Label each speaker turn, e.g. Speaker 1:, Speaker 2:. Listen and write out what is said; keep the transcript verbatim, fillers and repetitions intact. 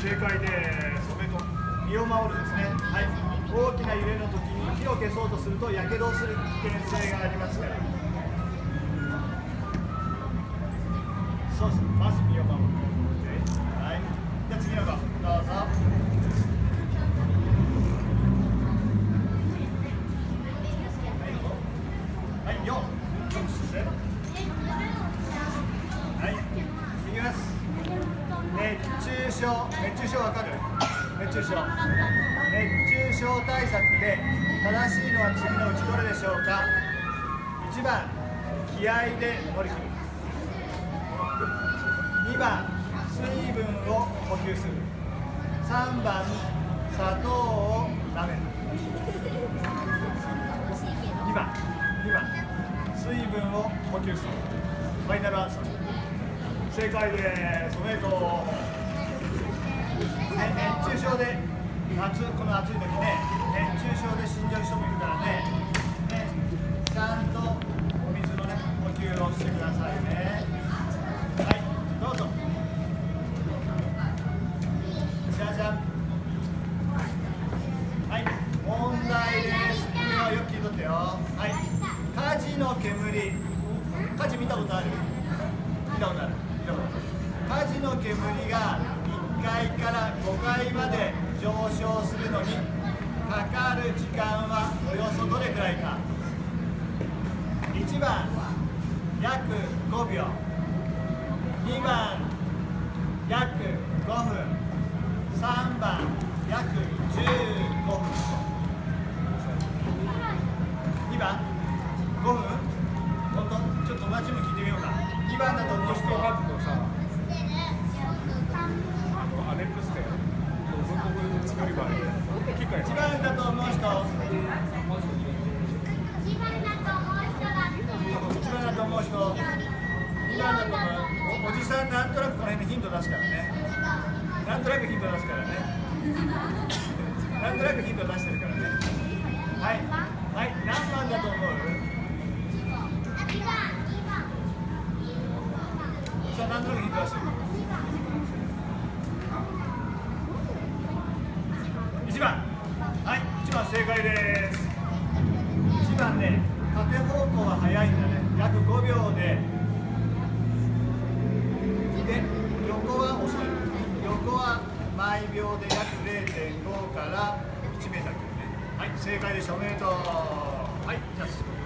Speaker 1: 正解です。おめでとう。身を守るですね。はい。大きな揺れの時に火を消そうとすると火傷をする危険性がありますから。そうです。まず身を守る。はい。じゃあ次の子どうぞ。はい、よん。はい、いきます。熱中症、熱中症わかる？熱中症。熱中症対策で正しいのは次のうちどれでしょうか？いちばん、気合で乗り切る。にばん、水分を補給する。さんばん、砂糖を舐める。にばん、にばん、水分を補給する。ファイナルアンサー。正解です。おめでとう。ね、熱中症で夏、この暑い時ね、熱中症で死んじゃう人もいるからね、ね、ちゃんとお水のね、補給をしてくださいね。はい、どうぞ。じゃじゃん。はい、問題です。君はよく聞いとってよ。はい、火事の煙。火事見たことある？見たことある？見たことある。火事の煙がいっかいからごかいまで上昇するのにかかる時間はおよそどれくらいか。いちばん、約ごびょう。にばん、約ごふん。さんばん、約じゅうごふん。にばん、ごふん？本当？ちょっと友達にも聞いてみようか。にばんだと思う人は？
Speaker 2: アレックスで作り場に
Speaker 1: いちばんだと思う人。いちばんだと思う人。にばんだと思う。おじさんなんとなくこの辺でヒント出すからね。なんとなくヒント出すからね。なんとなくヒント出してるからね。はいはい、何番だと思う？さあ、なんとなくヒント出してる。いちばん。はい、いちばん正解です。いちばんね、縦方向は速いんだね。約ごびょうで。で、横は遅い。横は毎秒で約 れいてんご からいちメーターくるね。はい、正解でした。おめでとう。はい、じゃあ。